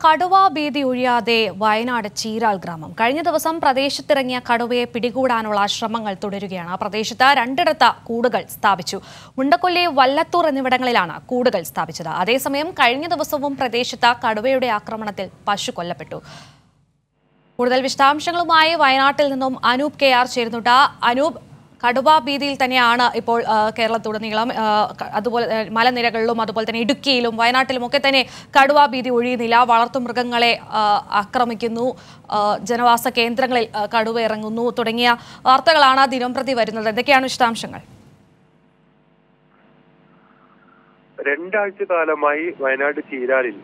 കടുവ ഭീതി ഒഴിയാതെ വയനാട് ചീരാൽ ഗ്രാമം. കഴിഞ്ഞ ദിവസം പ്രദേശത്തിറങ്ങിയ കടുവയെ പിടികൂടാനുള്ള ശ്രമങ്ങൾ തുടരുകയാണ്. പ്രദേശത്ത് രണ്ടിടത്ത് കൂടുകൾ സ്ഥാപിച്ചു. മുണ്ടക്കൊല്ലി, വല്ലത്തൂർ എന്നിവിടങ്ങളിലാണ് കൂടുകൾ സ്ഥാപിച്ചത്. അതേസമയം കഴിഞ്ഞ ദിവസവും പ്രദേശത്ത് കടുവയുടെ ആക്രമണത്തിൽ പശു കൊല്ലപ്പെട്ടു. കൂടുതൽ വിശദാംശങ്ങളുമായി വയനാട്ടിൽ നിന്നും അനൂപ് KR ചേരുന്നുണ്ട്. അനൂപ്, കടുവ ഭീതിയിൽ തന്നെയാണ് ഇപ്പോൾ കേരളത്തിലുടനീളം, അതുപോലെ മലനിരകളിലും അതുപോലെ തന്നെ ഇടുക്കിയിലും വയനാട്ടിലും ഒക്കെ തന്നെ കടുവ ഭീതി ഒഴിയുന്നില്ല. വളർത്തുമൃഗങ്ങളെ ആക്രമിക്കുന്നു, ജനവാസ കേന്ദ്രങ്ങളിൽ കടുവ ഇറങ്ങുന്നു തുടങ്ങിയ വാർത്തകളാണ് ദിനംപ്രതി വരുന്നത്. എന്തൊക്കെയാണ് വിശദാംശങ്ങൾ? രണ്ടാഴ്ച കാലമായി വയനാട് ചീരാലിൽ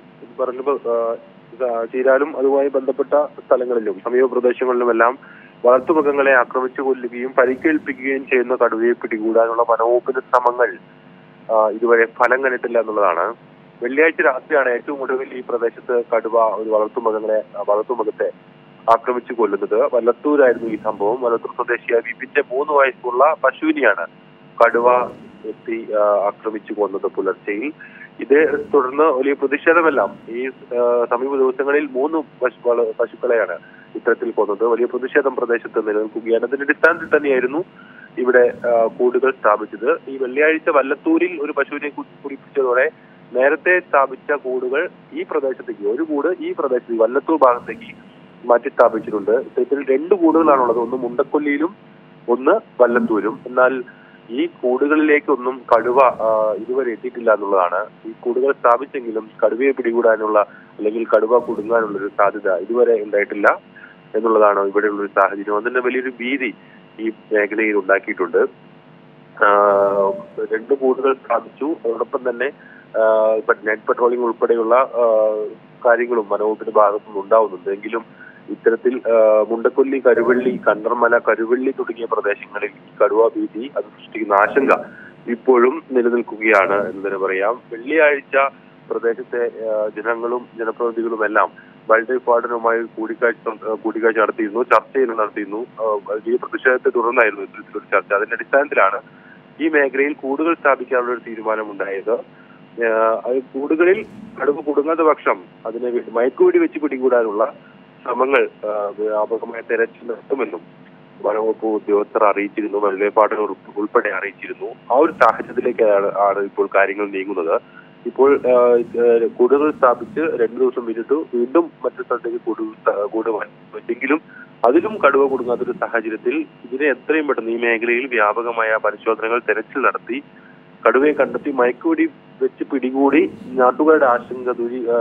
ചീരാലും അതുമായി ബന്ധപ്പെട്ട സ്ഥലങ്ങളിലും സമീപ പ്രദേശങ്ങളിലുമെല്ലാം വളർത്തുമൃഗങ്ങളെ ആക്രമിച്ചു കൊല്ലുകയും പരിക്കേൽപ്പിക്കുകയും ചെയ്യുന്ന കടുവയെ പിടികൂടാനുള്ള വനവകുപ്പിന്റെ ശ്രമങ്ങൾ ഇതുവരെ ഫലം കണ്ടിട്ടില്ല എന്നുള്ളതാണ്. വെള്ളിയാഴ്ച രാത്രിയാണ് ഏറ്റവും ഒടുവിൽ ഈ പ്രദേശത്ത് കടുവ ഒരു വളർത്തുമൃഗത്തെ ആക്രമിച്ചു കൊല്ലുന്നത്. വല്ലത്തൂരായിരുന്നു ഈ സംഭവം. വല്ലത്തൂർ സ്വദേശിയായ വിപിന്റെ 3 വയസ്സുള്ള പശുവിനെയാണ് കടുവ എത്തി ആക്രമിച്ചു കൊന്നത് പുലർച്ചെയിൽ. ഇതേ തുടർന്ന് വലിയ പ്രതിഷേധമെല്ലാം ഈ സമീപ ദിവസങ്ങളിൽ 3 പശുക്കളെയാണ് ഇത്തരത്തിൽ കൊന്നത്. വലിയ പ്രതിഷേധം പ്രദേശത്ത് നിലനിൽക്കുകയാണ്. അതിന്റെ അടിസ്ഥാനത്തിൽ തന്നെയായിരുന്നു ഇവിടെ കൂടുകൾ സ്ഥാപിച്ചത്. ഈ വെള്ളിയാഴ്ച വല്ലത്തൂരിൽ ഒരു പശുവിനെ കുടിപ്പിച്ചതോടെ നേരത്തെ സ്ഥാപിച്ച കൂടുകൾ ഈ പ്രദേശത്തേക്ക്, ഒരു കൂട് ഈ പ്രദേശത്തേക്ക് വല്ലത്തൂർ ഭാഗത്തേക്ക് മാറ്റി സ്ഥാപിച്ചിട്ടുണ്ട്. ഇത്തരത്തിൽ 2 കൂടുകളാണുള്ളത്. ഒന്ന് മുണ്ടക്കൊല്ലിയിലും ഒന്ന് വല്ലത്തൂരും. എന്നാൽ ഈ കൂടുകളിലേക്കൊന്നും കടുവ ഇതുവരെ എത്തിയിട്ടില്ല എന്നുള്ളതാണ്. ഈ കൂടുകൾ സ്ഥാപിച്ചെങ്കിലും കടുവയെ പിടികൂടാനുള്ള അല്ലെങ്കിൽ കടുവ കുടുങ്ങാനുള്ള ഒരു സാധ്യത ഇതുവരെ ഉണ്ടായിട്ടില്ല എന്നുള്ളതാണ് ഇവിടെയുള്ള ഒരു സാഹചര്യം. അതിന്റെ വലിയൊരു ഭീതി ഈ മേഖലയിൽ ഉണ്ടാക്കിയിട്ടുണ്ട്. 2 കൂടുകൾ സ്ഥാപിച്ചു. അതോടൊപ്പം തന്നെ നെറ്റ് പട്രോളിംഗ് ഉൾപ്പെടെയുള്ള കാര്യങ്ങളും വനവകുപ്പിന്റെ ഭാഗത്തുനിന്ന് ഉണ്ടാവുന്നുണ്ട്. എങ്കിലും ഇത്തരത്തിൽ മുണ്ടക്കൊല്ലി, കരുവള്ളി, കണ്ടർമല, കരുവള്ളി തുടങ്ങിയ പ്രദേശങ്ങളിൽ ഈ കടുവ ഭീതി അത് സൃഷ്ടിക്കുന്ന ആശങ്ക ഇപ്പോഴും നിലനിൽക്കുകയാണ് എന്ന് തന്നെ പറയാം. വെള്ളിയാഴ്ച പ്രദേശത്തെ ജനങ്ങളും ജനപ്രതിനിധികളും എല്ലാം വൈൽഡ് ലൈഫ് വാർഡനുമായി കൂടിക്കാഴ്ച നടത്തിയിരുന്നു, ചർച്ചയിൽ നടത്തിയിരുന്നു. വലിയ പ്രതിഷേധത്തെ തുടർന്നായിരുന്നു ഇത്തരത്തിലൊരു ചർച്ച. അതിന്റെ അടിസ്ഥാനത്തിലാണ് ഈ മേഖലയിൽ കൂടുകൾ സ്ഥാപിക്കാനുള്ള ഒരു തീരുമാനമുണ്ടായത്. കൂടുകളിൽ കടുവ കുടുങ്ങാത്ത പക്ഷം അതിനെ മയക്കുവെടി വെച്ച് പിടികൂടാനുള്ള ശ്രമങ്ങൾ വ്യാപകമായ തെരച്ചിൽ നടത്തുമെന്നും വനവകുപ്പ് ഉദ്യോഗസ്ഥർ അറിയിച്ചിരുന്നു. വൈൽഡ് ലൈഫ് വാർഡൻ ഉൾപ്പെടെ അറിയിച്ചിരുന്നു. ആ ഒരു സാഹചര്യത്തിലേക്കാണ് ഇപ്പോൾ കാര്യങ്ങൾ നീങ്ങുന്നത്. ഇപ്പോൾ കൂടുകൾ സ്ഥാപിച്ച് 2 ദിവസം പിന്നിട്ടു. വീണ്ടും മറ്റു സ്ഥലത്തേക്ക് കൂട് വെച്ചെങ്കിലും അതിലും കടുവ കുടുങ്ങാത്തൊരു സാഹചര്യത്തിൽ ഇതിനെ എത്രയും പെട്ടെന്ന് ഈ മേഖലയിൽ വ്യാപകമായ പരിശോധനകൾ, തെരച്ചിൽ നടത്തി കടുവയെ കണ്ടെത്തി മയക്കുവെടി വെച്ച് പിടികൂടി നാട്ടുകാരുടെ ആശങ്ക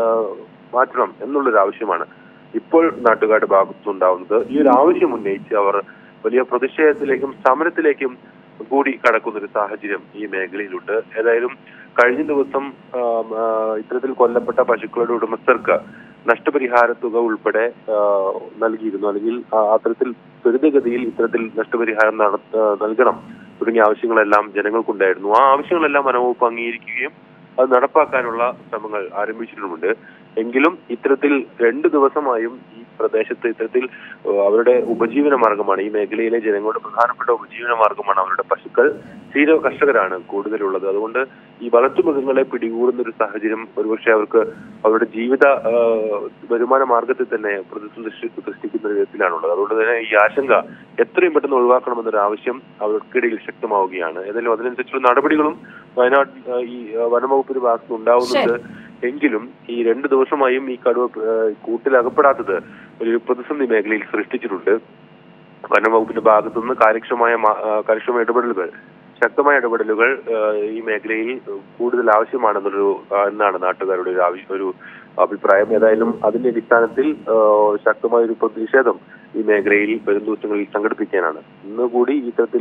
മാറ്റണം എന്നുള്ളൊരു ആവശ്യമാണ് ഇപ്പോൾ നാട്ടുകാരുടെ ഭാഗത്തുനിന്നുണ്ടാവുന്നത്. ഈ ഒരു ആവശ്യം ഉന്നയിച്ച് അവർ വലിയ പ്രതിഷേധത്തിലേക്കും സമരത്തിലേക്കും കൂടി കടക്കുന്നൊരു സാഹചര്യം ഈ മേഖലയിലുണ്ട്. ഏതായാലും കഴിഞ്ഞ ദിവസം ഇത്തരത്തിൽ കൊല്ലപ്പെട്ട പശുക്കളുടെ ഉടമസ്ഥർക്ക് നഷ്ടപരിഹാര തുക ഉൾപ്പെടെ നൽകിയിരുന്നു. അല്ലെങ്കിൽ അത്തരത്തിൽ ത്വരിതഗതിയിൽ ഇത്തരത്തിൽ നഷ്ടപരിഹാരം നൽകണം തുടങ്ങിയ ആവശ്യങ്ങളെല്ലാം ജനങ്ങൾക്കുണ്ടായിരുന്നു. ആ ആവശ്യങ്ങളെല്ലാം വനവകുപ്പ് അംഗീകരിക്കുകയും അത് നടപ്പാക്കാനുള്ള ശ്രമങ്ങൾ ആരംഭിച്ചിട്ടുമുണ്ട്. എങ്കിലും ഇത്തരത്തിൽ 2 ദിവസമായും ഈ പ്രദേശത്ത് ഇത്തരത്തിൽ അവരുടെ ഉപജീവന മാർഗമാണ്, ഈ മേഖലയിലെ ജനങ്ങളുടെ പ്രധാനപ്പെട്ട ഉപജീവന മാർഗമാണ് അവരുടെ പശുക്കൾ. ക്ഷീര കർഷകരാണ് കൂടുതലുള്ളത്. അതുകൊണ്ട് ഈ വളർത്തുമൃഗങ്ങളെ പിടികൂടുന്ന ഒരു സാഹചര്യം ഒരുപക്ഷെ അവർക്ക് അവരുടെ ജീവിത വരുമാന മാർഗത്തിൽ തന്നെ പ്രതിസന്ധി സൃഷ്ടിക്കുന്ന വിധത്തിലാണുള്ളത്. അതുകൊണ്ട് തന്നെ ഈ ആശങ്ക എത്രയും പെട്ടെന്ന് ഒഴിവാക്കണമെന്നൊരു ആവശ്യം അവർക്കിടയിൽ ശക്തമാവുകയാണ്. ഏതായാലും അതിനനുസരിച്ചുള്ള നടപടികളും വയനാട് ഈ വനംവകുപ്പിന്റെ ഭാഗത്ത് ഉണ്ടാവുന്നുണ്ട്. എങ്കിലും ഈ 2 ദിവസമായും ഈ കടുവ കൂട്ടിലകപ്പെടാത്തത് ഒരു പ്രതിസന്ധി മേഖലയിൽ സൃഷ്ടിച്ചിട്ടുണ്ട്. വനംവകുപ്പിന്റെ ഭാഗത്തുനിന്ന് കാര്യക്ഷമമായ ഇടപെടലുകൾ, ശക്തമായ ഇടപെടലുകൾ ഈ മേഖലയിൽ കൂടുതൽ എന്നാണ് നാട്ടുകാരുടെ ഒരു അഭിപ്രായം. ഏതായാലും അതിന്റെ അടിസ്ഥാനത്തിൽ ശക്തമായ ഒരു പ്രതിഷേധം ഈ മേഖലയിൽ വരും ദിവസങ്ങളിൽ സംഘടിപ്പിക്കാനാണ്. ഇന്ന് കൂടി ഇത്തരത്തിൽ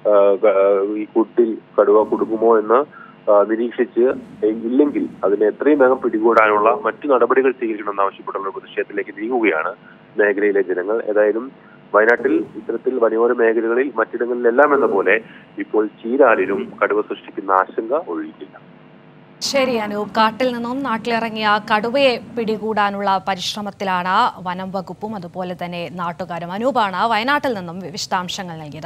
ഈ കൂട്ടിൽ കടുവ കുടുങ്ങുമോ എന്ന് നിരീക്ഷിച്ച് ഇല്ലെങ്കിൽ അതിനെ എത്രയും വേഗം പിടികൂടാനുള്ള മറ്റു നടപടികൾ സ്വീകരിക്കണമെന്ന് ആവശ്യപ്പെട്ടുള്ള പ്രതിഷേധത്തിലേക്ക് നീങ്ങുകയാണ് മേഖലയിലെ ജനങ്ങൾ. ഏതായാലും വയനാട്ടിൽ ഇത്തരത്തിൽ വനയോര മേഖലകളിൽ മറ്റിടങ്ങളിലെല്ലാം എന്ന പോലെ ഇപ്പോൾ ചീരാലിലും കടുവ സൃഷ്ടിക്കുന്ന ആശങ്ക ഒഴിയില്ല. ശരി അനൂപ്, കാട്ടിൽ നിന്നും നാട്ടിലിറങ്ങിയ കടുവയെ പിടികൂടാനുള്ള പരിശ്രമത്തിലാണ് വനം വകുപ്പും അതുപോലെ തന്നെ നാട്ടുകാരും. അനൂപാണ് വയനാട്ടിൽ നിന്നും വിശദാംശങ്ങൾ നൽകിയത്.